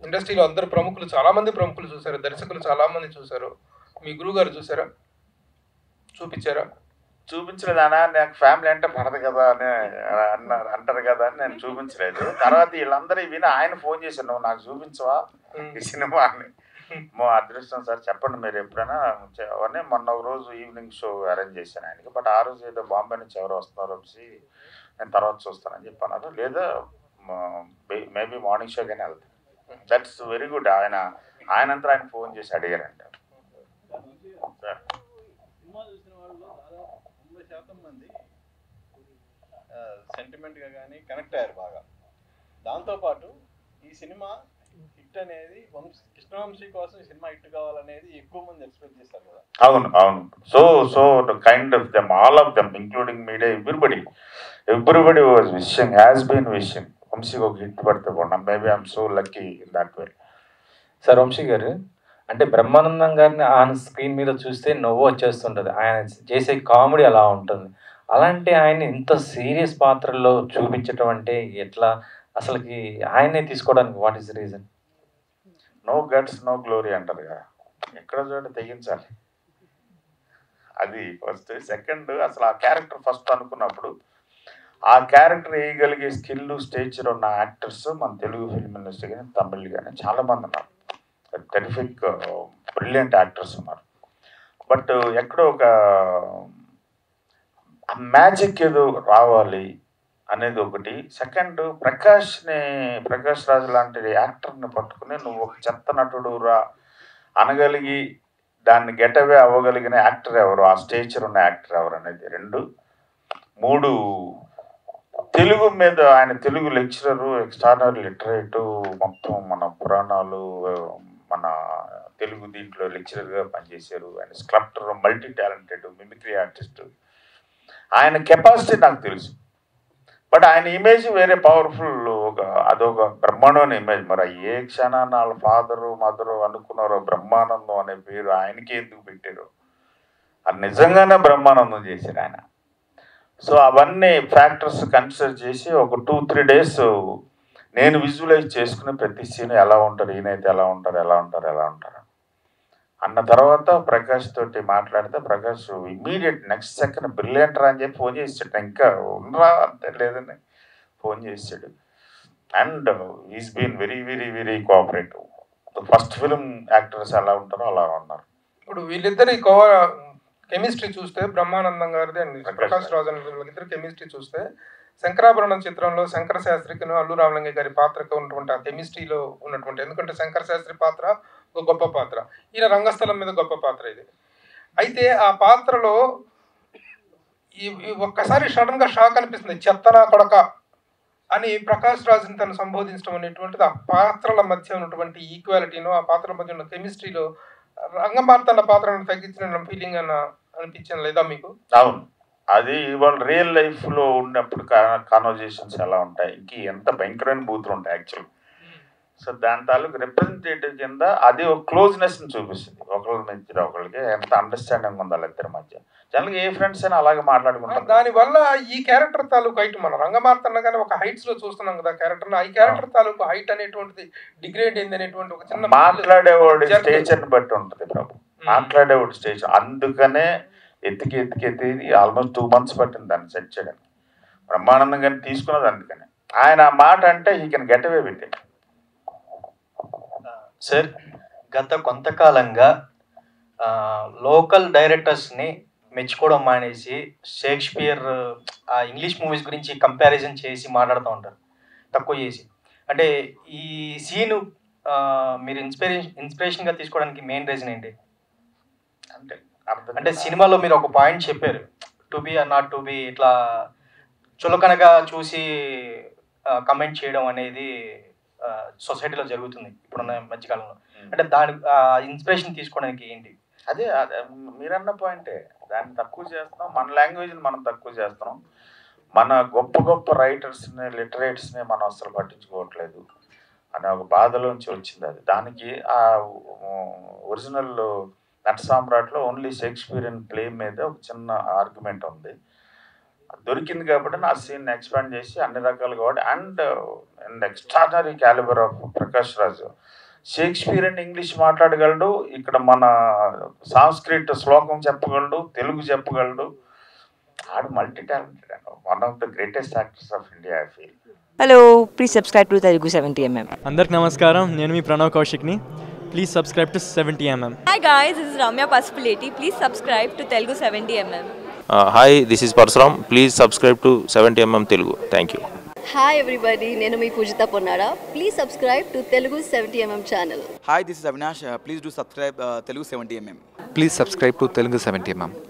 ఇండస్ట్రీలో అందరు ప్రముఖులు, చాలా మంది ప్రముఖులు చూశారు, దర్శకులు చాలా మంది చూశారు. మీ గురువు గారు చూసారా? చూపించారా? చూపించలేదనా, నాకు ఫ్యామిలీ అంటే పడదు కదా అని అంటారు కదా అని నేను చూపించలేదు. తర్వాత వీళ్ళందరూ విని ఆయన ఫోన్ చేశారు, నువ్వు నాకు చూపించవా ఈ సినిమా అని. మా అదృష్టం సార్, చెప్పండి మీరు ఎప్పుడైనా అని. మొన్న ఒక రోజు ఈవినింగ్ షో అరేంజ్ చేశాను ఆయనకి. బట్ ఆ రోజు ఏదో బాంబే నుంచి ఎవరు వస్తున్నారో వచ్చి నేను తర్వాత చూస్తానని చెప్పన్నారు. లేదా మేబీ మార్నింగ్ షోకైనా వెళ్తాను. That's very good. ఆయనంతా ఆయన ఫోన్ చేసి అడిగారంట. సెంటిమెంట్గా కానీ కనెక్ట్ అయ్యారు బాగా. దాంతోపాటు ఈ సినిమా హిట్ అనేది కృష్ణవంశీ కోసం ఈ సినిమా హిట్ కావాలనేది ఎక్కువ మంది ఎక్స్పెక్ట్ చేస్తారు కదా. అవును అవును. So kind of them, all of them including media, everybody was wishing, has been wishing వంశీకి ఒక హిట్ పడితే బాగున్నాం. Maybe I'm so lucky in that way. Sir Vamsi garu, అంటే బ్రహ్మానందం గారిని ఆయన స్క్రీన్ మీద చూస్తే నవ్వు వచ్చేస్తుంటుంది, ఆయన చేసే కామెడీ అలా ఉంటుంది. అలాంటి ఆయన ఇంత సీరియస్ పాత్రల్లో చూపించటం అంటే ఎట్లా, అసలుకి ఆయనే తీసుకోవడానికి what is the reason? No guts no glory అంటారు కదా, ఎక్కడ చోట తెగించాలి అది ఫస్ట్. సెకండ్, అసలు ఆ క్యారెక్టర్ ఫస్ట్ అనుకున్నప్పుడు ఆ క్యారెక్టర్ వేయగలిగే స్కిల్, స్టేచర్ ఉన్న యాక్టర్స్ మన తెలుగు ఫిల్మ్ ఇండస్ట్రీ కానీ తమిళ్ కానీ చాలామంది ఉన్నారు. టెరిఫిక్ బ్రిలియంట్ యాక్టర్స్ ఉన్నారు. బట్ ఎక్కడో ఒక మ్యాజిక్ ఏదో రావాలి అనేది ఒకటి. సెకండ్, ప్రకాష్ రాజు లాంటి యాక్టర్ని పట్టుకుని నువ్వు ఒక చెత్త నటుడు రా అనగలిగి దాన్ని గెటవే అవ్వగలిగిన యాక్టర్ ఎవరు, ఆ స్టేచర్ ఉన్న యాక్టర్ ఎవరు అనేది రెండు. మూడు, తెలుగు మీద ఆయన తెలుగు లెక్చరరు, ఎక్స్ట్రానరీ లిటరేటు, మొత్తం మన పురాణాలు, మన తెలుగు దీంట్లో లెక్చరర్గా పనిచేశారు. ఆయన sculptor, multi talented mimicry artist. ఆయన కెపాసిటీ నాకు తెలుసు. బట్ ఆయన ఇమేజ్ వేరే పవర్ఫుల్, అదొక బ్రహ్మాండమైన ఇమేజ్. మరి ఏ క్షణాన వాళ్ళ ఫాదరు మదరు అనుకున్నారో బ్రహ్మానందం అనే పేరు ఆయనకే ఎందుకు పెట్టారు, అది నిజంగానే బ్రహ్మానందం చేశారు ఆయన. సో అవన్నీ ఫ్యాక్టర్స్ కన్సిడర్ చేసి ఒక 2-3 days నేను విజువలైజ్ చేసుకుని ప్రతి సీన్ ఎలా ఉంటారు, ఈయనైతే ఎలా ఉంటారు అన్న తర్వాత ప్రకాష్ తోటి మాట్లాడితే, Prakash immediate next second brilliant రా అని చెప్పి ఫోన్ చేసాడు. ఇంకా ఉండరా అంతే లేదని ఫోన్ చేసాడు. And is been very very very cooperative. First film actors ఎలా ఉంటారో అలా ఉన్నారు. ఇప్పుడు వీళ్ళిద్దరి కెమిస్ట్రీ చూస్తే, బ్రహ్మానందం గారిది అండ్ ప్రకాష్ రాజు వీళ్ళిద్దరు కెమిస్ట్రీ చూస్తే, శంకరాభరణం చిత్రంలో శంకర శాస్త్రికి అల్లు రామలింగ గారి పాత్రకు ఉన్నటువంటి ఆ కెమిస్ట్రీలో ఉన్నటువంటి, ఎందుకంటే శంకర శాస్త్రి పాత్ర ఒక గొప్ప పాత్ర, ఈయన రంగస్థలం మీద గొప్ప పాత్ర ఇది. అయితే ఆ పాత్రలో ఒక్కసారి సడన్ గా షాక్ అనిపిస్తుంది, చెత్తనా కొడక అని ప్రకాష్ రాజుని తను సంబోధించడం అనేటువంటిది ఆ పాత్రల మధ్య ఉన్నటువంటి ఈక్వాలిటీను, ఆ పాత్రల మధ్య ఉన్న కెమిస్ట్రీలో రంగమార్తాండ పాత్రను తగ్గించిన ఫీలింగ్ అనిపించింది లేదా మీకు? అవును, అది ఇవాళ రియల్ లైఫ్లో ఉన్నప్పుడు కాన్వర్జేషన్స్ ఎలా ఉంటాయి, ఇంక ఎంత భయంకరమైన బూతులు ఉంటాయి యాక్చువల్. సో దాని తాలూకు రిప్రజెంటేటివ్ కింద అది ఒక క్లోజ్నెస్ని చూపిస్తుంది. ఒకళ్ళ మధ్య ఒకరికి ఎంత అండర్స్టాండింగ్ ఉందా ఇద్దరి మధ్య. జనరల్గా ఏ ఫ్రెండ్స్ అయినా అలాగే మాట్లాడుకుంటారు. దానివల్ల ఈ క్యారెక్టర్ తాలూకు హైట్, మన రంగమార్తాండ కానీ ఒక హైట్స్ లో చూస్తున్నాం కదా క్యారెక్టర్, ఈ క్యారెక్టర్ తాలూకు హైట్ అనేటువంటిది డిగ్రేడ్ అయింది అనేటువంటి ఒక చిన్న మాట్లాడేవాడి స్టేచర్ని బట్టి ఉంటుంది ప్రభు, మాట్లాడేవాడి స్టేజ్. అందుకనే ఎత్తికి ఆల్మోస్ట్ 2 months పట్టింది దాన్ని సెట్ చేయడానికి. బ్రహ్మానందం కానీ తీసుకున్నది అందుకని. ఆయన మాట అంటే he can get away with it. Sir, గత కొంతకాలంగా లోకల్ డైరెక్టర్స్ని మెచ్చుకోవడం మానేసి షేక్స్పియర్ ఆ ఇంగ్లీష్ మూవీస్ గురించి కంపారిజన్ చేసి మాట్లాడుతూ ఉంటారు, తక్కువ చేసి. అంటే ఈ సీను మీరు ఇన్స్పిరేషన్గా తీసుకోవడానికి మెయిన్ రీజన్ ఏంటి? అంటే సినిమాలో మీరు ఒక పాయింట్ చెప్పారు, to be or not to be, ఇట్లా చులకనగా చూసి కమెంట్ చేయడం అనేది సొసైటీలో జరుగుతుంది ఇప్పుడున్న మధ్యకాలంలో. అంటే దాని ఇన్స్పిరేషన్ తీసుకోవడానికి ఏంటి? అదే మీరన్న పాయింటే, దాన్ని తక్కువ చేస్తున్నాం, మన లాంగ్వేజ్ని మనం తక్కువ చేస్తున్నాం, మన గొప్ప గొప్ప రైటర్స్ని లిటరేట్స్ని మనం అసలు పట్టించుకోవట్లేదు అనే ఒక బాధలోంచి వచ్చింది అది. దానికి ఆ ఒరిజినల్ నట సామ్రాట్లో ఓన్లీ షేక్స్పియరియన్ ప్లే మీద ఒక చిన్న ఆర్గ్యుమెంట్ ఉంది. దొరికింది కాబట్టి నా సీన్ ఎక్స్పాండ్ చేసి అన్ని రకాలుగా వాడి and extraordinary calibre of Prakash Raju. Shakespeare and English మాట్లాడగలడు, ఇక్కడ మన సాంస్క్రిట్ శ్లోకం చెప్పగలడు, తెలుగు చెప్పగలడు. ఆడు multi talented and one of the greatest actors of India I feel. Hello, please subscribe to Telugu 70mm. అందరికి నమస్కారం, నేను మీ ప్రణవ్ కౌశిక్ని. Please subscribe to 70mm. Hi guys, this is Ramya Pasupuleti. Please subscribe to Telugu 70mm. Hi, this is Parsuram. Please subscribe to 70mm Telugu. Thank you. Hi everybody, నేను మీ పూజిత Ponnada. Please subscribe to Telugu 70mm channel. Hi, this is Avinash. Please do subscribe Telugu 70mm. Please subscribe to Telugu 70mm.